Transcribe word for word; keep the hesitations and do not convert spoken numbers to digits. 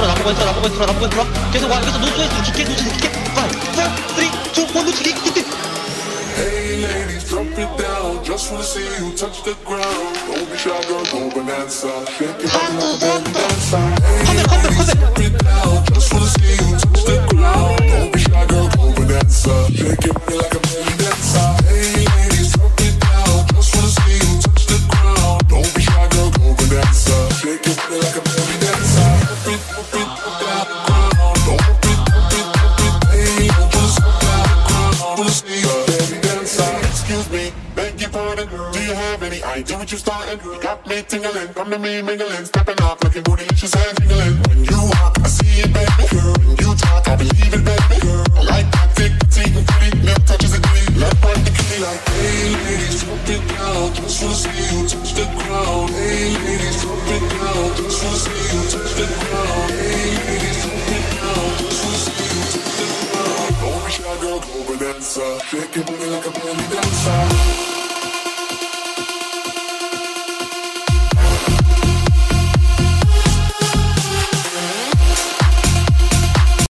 있어 나보고 있어 나보고 있어 나보고 있어 계속 와 여기서 노스웨스트로 깊게 노스웨스트 깊게 오, 사, 삼, 이, 일 노스웨스트 깊게. Hey ladies, drop it down. Just wanna see you touch the ground. Don't be shy, girl, go bonanza. Shake it like a belly dancer. Hey ladies, drop it down. Just wanna see you touch the ground. Don't be shy, girl, go bonanza. Shake it like a belly dancer. Hey ladies, drop it down. Just wanna see you touch the ground. Don't be shy, girl, go bonanza. Shake it like a belly dancer. Drop it, drop it, drop it ground. Don't drop it, drop it, drop it. Hey, don't just drop it ground. Wanna see you. Excuse me, beg your pardon. Do you have any idea what you starting? You got me tingling, come to me mingling, stepping off, looking bootylicious and tingling. When you walk, I see it, baby girl. When you talk, I believe it, baby girl. I like that thick, petite, and pretty. Milk touches a ditty, left one the kitty like. Hey ladies, drop it down. Just wanna see you touch the ground. Hey ladies, drop it down. Just wanna see you touch the ground. Hey ladies, drop it down. Just wanna see you touch the ground. Don't be shy, girl, go bonanza. Shake your booty like a belly dancer.